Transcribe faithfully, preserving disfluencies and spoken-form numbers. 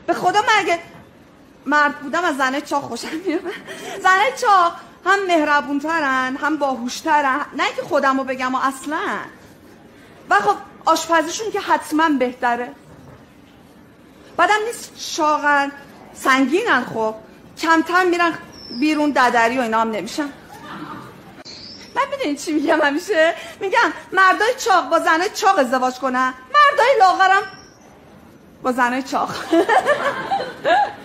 به خدا من اگه مرد بودم از زنه چاق خوشم میاد. زنه چاق هم مهربونترن هم باهوشترن، نه که خودمو بگم و اصلا. و خب آشپزیشون که حتما بهتره. بعدم نیست چاقن سنگینن، خب کمتر میرن بیرون ددری و اینا هم نمیشن. من میدونی چی میگم همیشه؟ میگم مردای چاق با زنای چاق ازدواج کنن، مردای لاغرم با زنای چاق.